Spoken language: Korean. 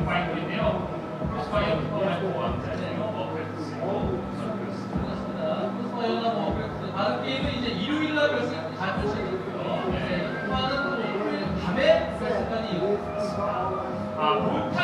파인인데요. 스파이어 포함 다른 게임은 이제 일요일날 잘 펼쳐지고요. 화는 또 일요일 밤에 펼칠까지 아,